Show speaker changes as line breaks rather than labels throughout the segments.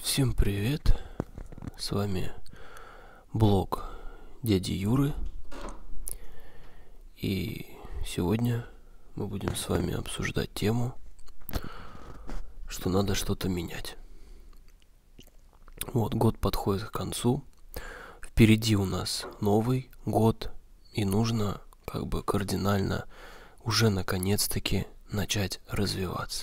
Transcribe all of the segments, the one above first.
Всем привет, с вами блог дяди Юры, и сегодня мы будем с вами обсуждать тему, что надо что-то менять. Вот, год подходит к концу, впереди у нас Новый год, и нужно кардинально уже наконец-таки начать развиваться.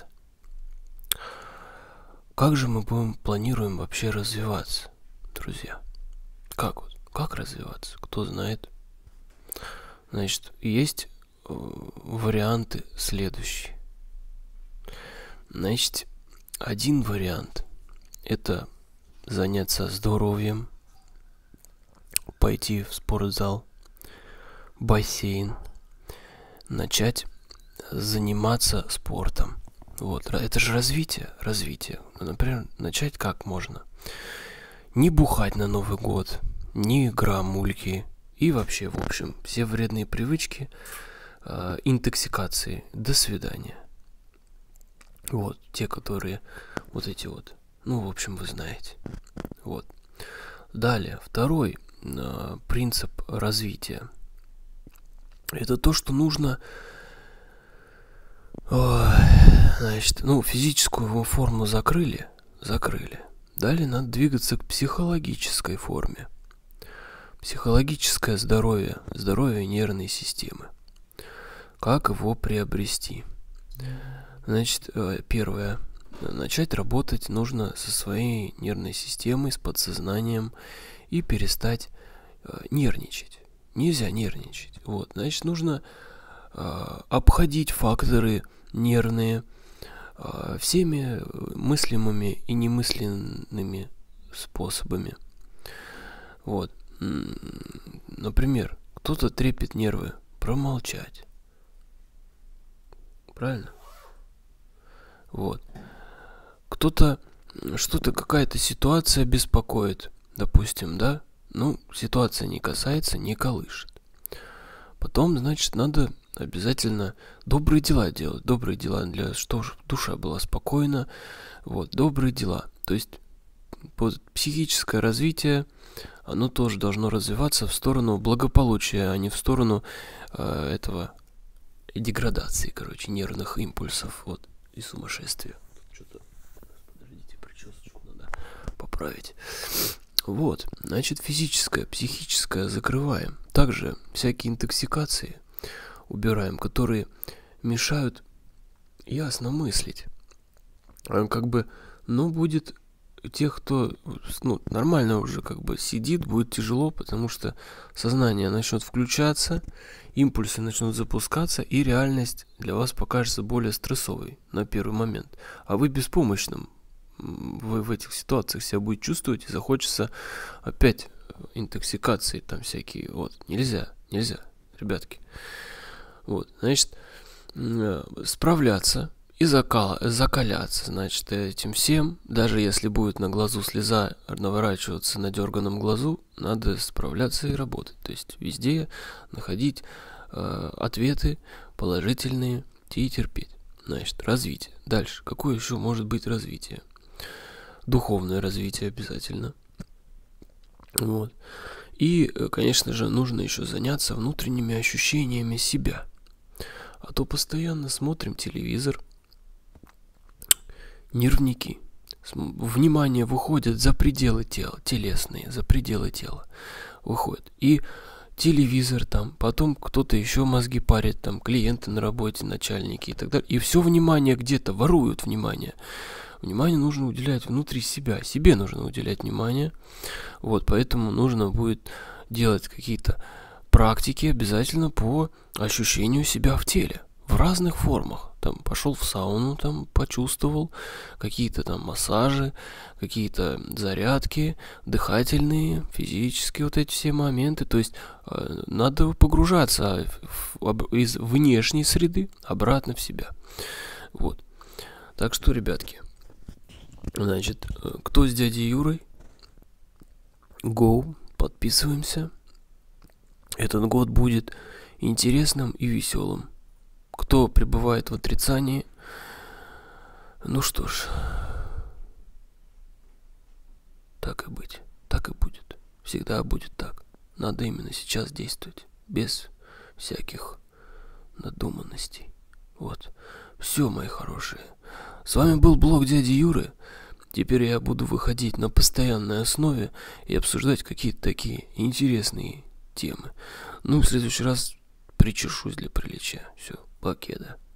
Как же мы планируем вообще развиваться, друзья? Как развиваться? Кто знает? Значит, есть варианты следующие. Значит, один вариант – это заняться здоровьем, пойти в спортзал, бассейн, начать заниматься спортом. Вот, это же развитие. Например, начать как можно? Не бухать на Новый год, не граммульки и вообще, в общем, все вредные привычки, интоксикации. До свидания. Вот, те, которые вот эти вот, в общем, вы знаете. Вот. Далее, второй принцип развития. Это то, что нужно... Значит, физическую форму закрыли. Далее надо двигаться к психологической форме. Психологическое здоровье нервной системы. Как его приобрести? Значит, первое. Начать работать нужно со своей нервной системой, с подсознанием и перестать нервничать. Нельзя нервничать. Вот, значит, нужно обходить факторы нервные всеми мыслимыми и немысленными способами. Вот. Например, кто-то трепет нервы. Промолчать. Правильно? Вот. Кто-то какая-то ситуация беспокоит. Допустим, да? Ситуация не касается, не колышет. Потом, значит, надо обязательно добрые дела делать. Добрые дела для того, чтобы душа была спокойна. Вот, добрые дела. То есть психическое развитие, оно тоже должно развиваться в сторону благополучия, а не в сторону деградации, нервных импульсов, вот, и сумасшествия. Подождите, причесочку надо поправить. Вот, значит, физическое, психическое закрываем. Также всякие интоксикации убираем, которые мешают ясно мыслить. Будет тех, кто нормально уже сидит, будет тяжело, потому что сознание начнет включаться, импульсы начнут запускаться, и реальность для вас покажется более стрессовой на первый момент. А вы беспомощным. Вы в этих ситуациях себя будете чувствовать, и захочется опять интоксикации там всякие. Вот, нельзя, ребятки. Вот, значит, справляться и закаляться, значит, этим всем. Даже если будет на глазу слеза наворачиваться на дерганом глазу, надо справляться и работать. То есть везде находить ответы положительные и терпеть. Значит, развитие. Дальше. Какое еще может быть развитие? Духовное развитие обязательно. Вот. И, конечно же, нужно еще заняться внутренними ощущениями себя. А то постоянно смотрим телевизор, нервники. Внимание выходит за пределы тела, телесные, за пределы тела выходит. И телевизор там, потом кто-то еще мозги парит, там клиенты на работе, начальники и так далее. И все внимание где-то, воруют внимание. Внимание нужно уделять внутри себя. Себе нужно уделять внимание. Вот, поэтому нужно будет делать какие-то практики обязательно по ощущению себя в теле. В разных формах. Там пошел в сауну, там почувствовал какие-то там массажи, какие-то зарядки, дыхательные, физические вот эти все моменты. То есть надо погружаться из внешней среды обратно в себя. Вот. Так что, ребятки, значит, кто с дядей Юрой? Go, подписываемся. Этот год будет интересным и веселым. Кто пребывает в отрицании, ну что ж, так и быть. Так и будет. Всегда будет так. Надо именно сейчас действовать. Без всяких надуманностей. Вот. Все, мои хорошие. С вами был блог дяди Юры. Теперь я буду выходить на постоянной основе и обсуждать какие-то такие интересные темы. Ну, в следующий раз причешусь для приличия. Все, покеда.